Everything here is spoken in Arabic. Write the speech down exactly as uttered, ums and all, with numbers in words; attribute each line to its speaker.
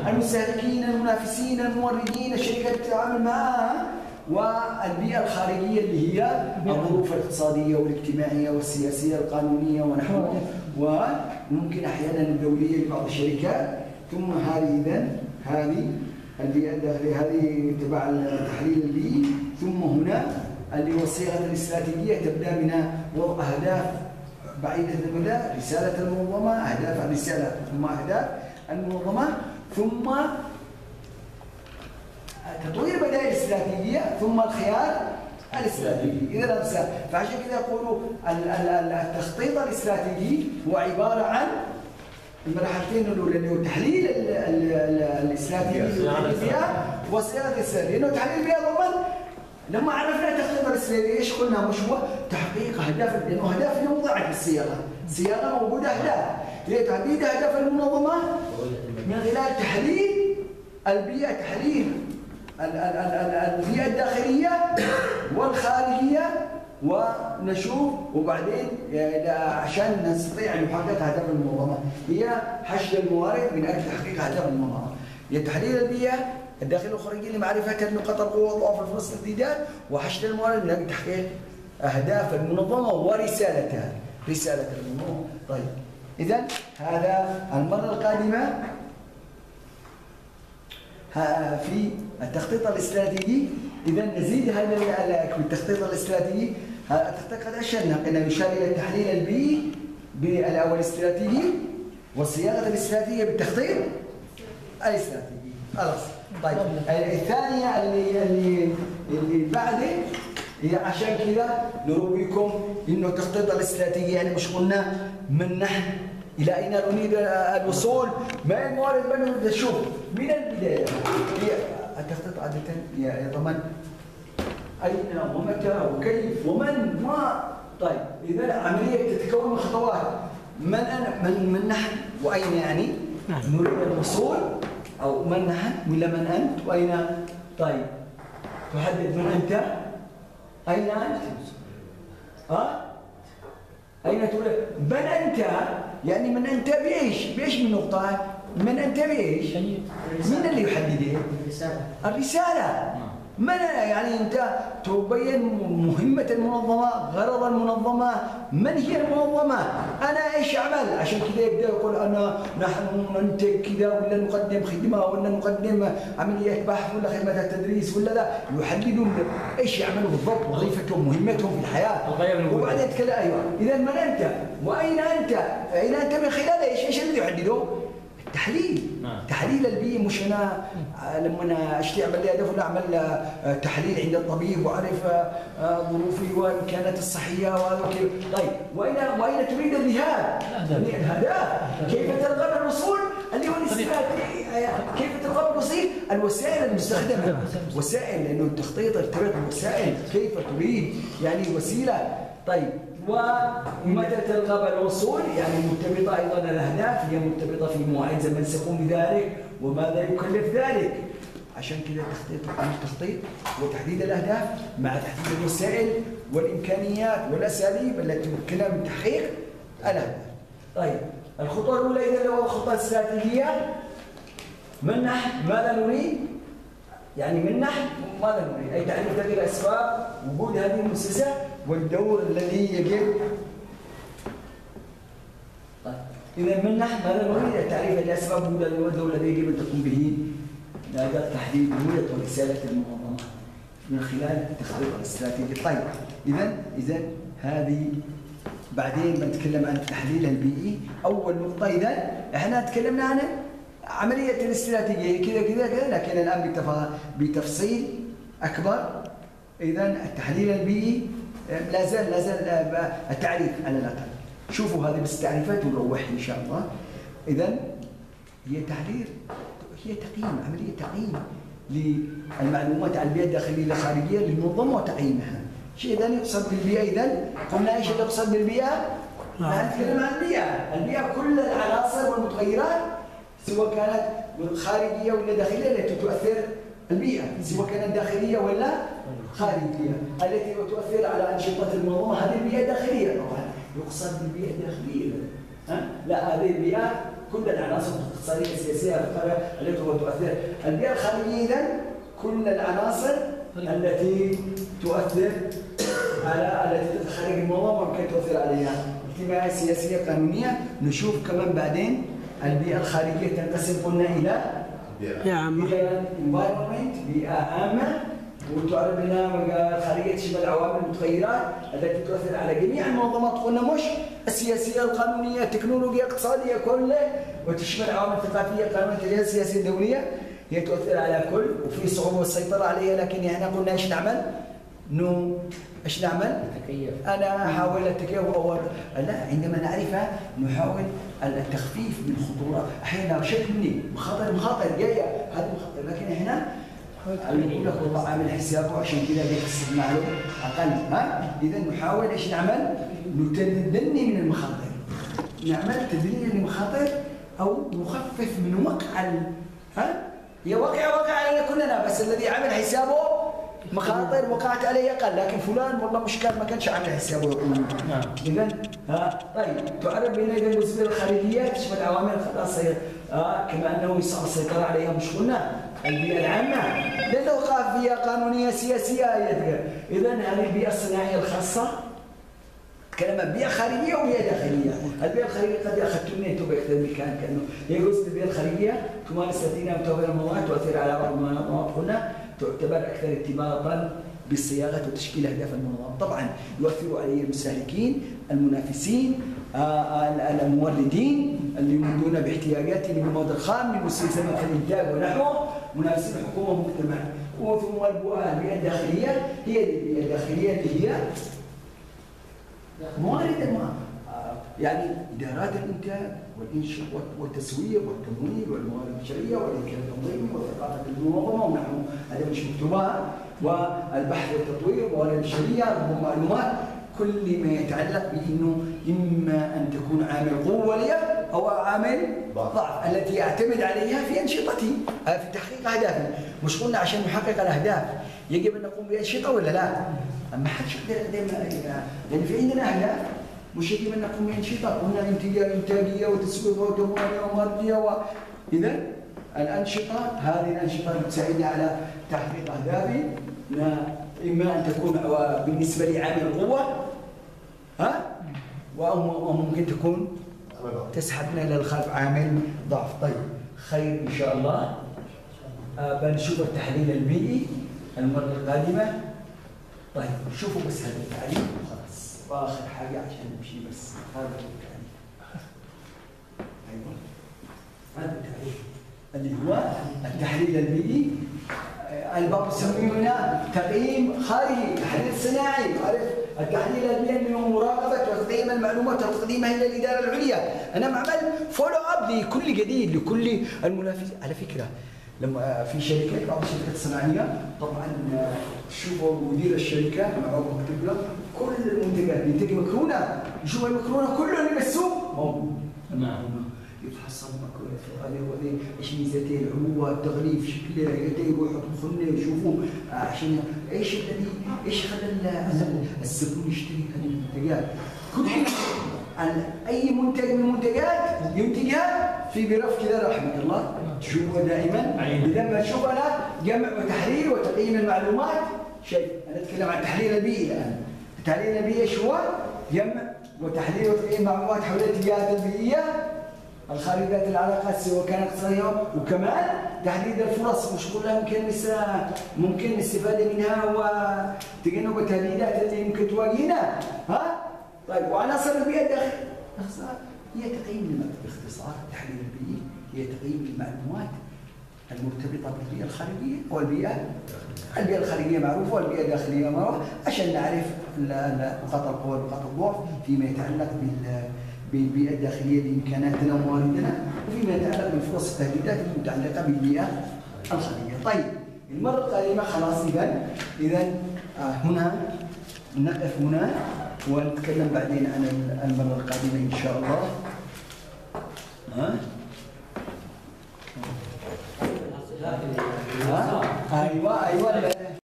Speaker 1: المستهلكين، المنافسين، الموردين، الشركات اللي تتعامل معها، والبيئة الخارجية اللي هي الظروف الاقتصادية والاجتماعية والسياسية القانونية ونحوه، وممكن أحيانا الدولية لبعض الشركات. ثم هذه إذن هذه البيئة الداخلية هذه تبع التحليل البيئي. ثم هنا اللي هو الصيغة الاستراتيجية تبدأ من وضع أهداف بعيدة المدى، رسالة المنظمة، أهداف الرسالة، ثم أهداف المنظمة، ثم تطوير بدائل استراتيجية، ثم الخيار الاستراتيجي. إذا فعشان كذا يقولوا التخطيط الاستراتيجي هو عبارة عن المرحلتين الأولى اللي هو تحليل الاستراتيجي فيها والصياغة الاستراتيجية. لأنه تحليل البيئة ضمن لما عرفنا التخطيط الاستراتيجي ايش قلنا؟ مش هو تحقيق أهداف، لأنه أهداف وضعت بالصياغة، الصياغة موجودة أهداف، هي تحديد أهداف المنظمة من خلال تحليل البيئة، تحليل البيئة الداخلية والخارجية، ونشوف وبعدين عشان نستطيع أن نحقق أهداف المنظمة هي حشد الموارد من أجل تحقيق أهداف المنظمة. هي تحليل البيئة الداخلية والخارجية لمعرفة نقاط القوة والضعف والفرص الامتداد، وحشد الموارد من أجل تحقيق أهداف المنظمة ورسالتها، رسالة المنظمة. طيب إذا هذا المرة القادمة في التخطيط الاستراتيجي. إذا نزيد هذا التخطيط الاستراتيجي. التخطيط قد أشرنا أنه يشار إلى التحليل البيئي بالأول الاستراتيجي والصياغة الاستراتيجية بالتخطيط الاستراتيجي. خلاص. طيب الثانية اللي اللي اللي بعده هي عشان كذا نرويكم إنه التخطيط الاستراتيجي يعني مش قلنا من نحن إلى أين نريد الوصول؟ ما الموارد من نريد نشوف من البداية. التخطيط عادة يضمن أين ومتى وكيف ومن ما. طيب إذا عملية تتكون من خطوات، من أنا من من نحن وأين يعني نريد الوصول، أو من نحن ولا من أنت وأين. طيب تحدد من أنت، أين أنت؟ ها؟ أين تريد؟ من أنت يعني من أنت بإيش؟ بإيش من نقطة؟ من أنت بإيش؟ من اللي يحدده؟ الرسالة. الرسالة. من يعني أنت تبين مهمة المنظمة، غرض المنظمة، من هي المنظمة، أنا إيش أعمل. عشان كذا يبدأ يقول أنا نحن ننتج كذا، ولا نقدم خدمة، ولا نقدم عمليات بحث، ولا خدمة تدريس، ولا لا. يحددون إيش يعملوا بالضبط، وظيفتهم، مهمتهم في الحياة. وبعدين يتكلم أيوه. إذا من أنت وأين أنت؟ أين أنت من خلال إيش؟ إيش اللي يحددوه؟ التحليل. تحليل البيئي. مش انا لما انا اشتي اعمل لي هدف ولا اعمل تحليل عند الطبيب واعرف ظروفي والامكانات الصحيه وكيف. طيب واين واين تريد الذهاب؟ الهدف. كيف ترغب الوصول؟ اللي هو الاستراتيجيه. كيف ترغب الوصول؟ الوسائل المستخدمه. وسائل، لانه التخطيط يرتبط بالوسائل. كيف تريد يعني وسيله. طيب ومتى ترغب الوصول؟ يعني مرتبطة أيضا الأهداف، هي مرتبطة في مواعيد زمن سيقوم بذلك وماذا يكلف ذلك. عشان كذا التخطيط التخطيط وتحديد الأهداف مع تحديد الوسائل والإمكانيات والأساليب التي تمكننا من تحقيق الأهداف. طيب الخطوة الأولى إذا هو الخطة الاستراتيجية. من نحن ماذا نريد؟ يعني من نحن ماذا نريد؟ أي تعريف هذه الأسباب وجود هذه المؤسسة والدور الذي يجب. طيب إذا من نحن ماذا نريد؟ تعريف الأسباب وجود الدور الذي يجب أن تقوم به أداة تحديد هوية ورسالة المنظمة من خلال التخطيط الاستراتيجي. طيب إذا إذا هذه بعدين بنتكلم عن التحليل البيئي. أول نقطة إذا إحنا تكلمنا عن عملية الاستراتيجية كذا كذا كذا، لكن الآن بتفصيل أكبر. إذا التحليل البيئي لا زال لا زال التعريف على الأقل. شوفوا هذه بس تعريفات ونروح إن شاء الله. إذا هي تحليل، هي تقييم، عملية تقييم للمعلومات عن البيئة الداخلية والخارجية للمنظمة وتقييمها. شيء ثاني يقصد بالبيئة. إذا قلنا إيش اللي يقصد بالبيئة؟ نتكلم عن البيئة. البيئة كل العناصر والمتغيرات سواء كانت خارجية ولا داخلية التي تؤثر البيئة، سواء كانت داخلية ولا خارجية التي تؤثر على أنشطة المنظمة. هذه البيئة الداخلية طبعا يقصد بالبيئة الداخلية. ها؟ لا، هذه البيئة كل العناصر الاقتصاديه السياسيه التي تؤثر. البيئه الخارجيه اذا كل العناصر التي تؤثر على التي تدخل خارج المنظمه ممكن تؤثر عليها، اجتماعيه سياسيه قانونيه. نشوف كمان بعدين البيئه الخارجيه تنقسم قلنا الى
Speaker 2: بيئة عامة،
Speaker 1: الى environment بيئه عامه، وتعرف هنا الخارجيه تشمل العوامل المتغيرات التي تؤثر على جميع المنظمات، قلنا مش السياسيه القانونيه التكنولوجيه الاقتصاديه كله، وتشمل عوامل ثقافيه قانونيه السياسيه الدوليه هي تؤثر على كل، وفي صعوبه السيطره عليها. لكن هنا قلنا ايش نعمل؟ نو ايش نعمل؟
Speaker 3: تكيف.
Speaker 1: انا احاول التكيف او لا، عندما نعرفها نحاول التخفيف من الخطوره. احيانا شكل مني مخاطر مخاطر جايه هذه مخاطر، لكن احنا يقول لك والله عامل حسابه عشان كذا بيكسب معلوم اقل. ها اذا نحاول ايش نعمل؟ نتدني من المخاطر، نعمل تدني للمخاطر او نخفف من وقع ال... ها هي وقع وقع علينا كلنا، بس الذي عمل حسابه مخاطر وقعت عليه اقل، لكن فلان والله مش كان ما كانش عامل حسابه يقول.
Speaker 2: نعم.
Speaker 1: اذا ها طيب تعرف بين اذا بالنسبه للخارجيه تشمل عوامل خلاص آه كما انه يصعب السيطره عليها، مش قلنا البيئه العامه لانه وقع فيها قانونيه سياسيه. اذا هذه البيئه الصناعيه الخاصه كلمة بيئة خارجية وبيئة داخلية. البيئة الخارجية قد أخذتم أنتم بأكثر من مكان، كأنه هي جزء البيئة الخارجية تمارس التي متوفر المواد تؤثر على بعض المنظمات، قلنا تعتبر أكثر ارتباطا بالصياغة وتشكيل أهداف المنظمة. طبعا يؤثر عليه المستهلكين، المنافسين، الموردين اللي يمدون باحتياجاتهم من المواد الخام لمستلزمات الإنتاج ونحوه، منافسين الحكومة والمجتمع. وثم البيئة الداخلية هي البيئة الداخلية اللي هي موارد الماء، يعني إدارات الإنتاج والإنشاء والتسويق والتمويل والموارد البشرية والإمكان التنظيمي وثقافة المنظمة ونحو هذا مش مكتوبات، والبحث والتطوير والموارد البشرية والمعلومات، كل ما يتعلق بأنه إما أن تكون عامل قوة لي أو عامل ضعف التي يعتمد عليها في أنشطتي في تحقيق أهدافي. مش قلنا عشان نحقق الأهداف يجب أن نقوم بأنشطة ولا لا؟ ما حدش يقدر دائما، لأن في عندنا أهداف مش يجب أن نقوم بأنشطة، قلنا إنتاجية وتسويق وتمويل ومردية و... إذا الأنشطة هذه الأنشطة تساعدنا على تحقيق أهدافي، إما أن تكون بالنسبة لي عامل قوة ها وممكن تكون تسحبنا إلى الخلف عامل ضعف. طيب خير إن شاء الله. آه بنشوف التحليل البيئي المرة القادمة. طيب شوفوا بس هذا التعريف وخلاص، واخر حاجه عشان نمشي بس هذا التعريف. ايوه هذا التعريف اللي هو التحليل البيئي. البعض يسمونه تقييم خارجي، تحليل صناعي. عارف التحليل البيئي اللي هو مراقبه وتقييم المعلومات وتقديمها الى الاداره العليا. انا بعمل فولو اب لكل جديد لكل المنافسين. على فكره لما في شركات بعض الشركات الصناعيه طبعا شوفوا مدير الشركه معه مكتوب له كل المنتجات، بينتج مكرونه يشوف المكرونه كله اللي بالسوق موجود. نعم. يفحص المكرونه هذه وهذه ايش ميزتين العبوه التغليف شكلها يروحوا يحطوا خنه يشوفوا عشان ايش الذي ايش خلى الزبون يشتري هذه المنتجات. كل اي منتج من المنتجات ينتجها في برف كذا رحمه الله تشوفه دائما. لما تشوف انا جمع وتحليل وتقييم المعلومات شيء. انا اتكلم عن التحليل البيئي الان. التحليل البيئي ايش هو؟ جمع وتحليل وتقييم معلومات حول الاتجاهات البيئيه الخارجه ذات العلاقات سواء كانت اقتصاديه، وكمان تحديد الفرص. مش كلها ممكن ممكن الاستفاده منها وتجنب التهديدات التي ممكن تواجهنا. ها؟ طيب وعناصر البيئه الداخليه هي تقييم باختصار التحليل البيئي هي تقييم المعلومات المرتبطه بالبيئه الخارجيه والبيئه البيئه الخارجيه معروفه والبيئه الداخليه معروفه عشان نعرف نقاط القوه ونقاط الضعف فيما يتعلق بالبيئه الداخليه بامكاناتنا ومواردنا، وفيما يتعلق بالفرص التهديدات المتعلقه بالبيئه الخارجيه. طيب المره القادمه خلاص اذا اذا هنا نقف هنا ونتكلم بعدين عن المره القادمه ان شاء الله. ها؟ ها؟ ايوه ايوه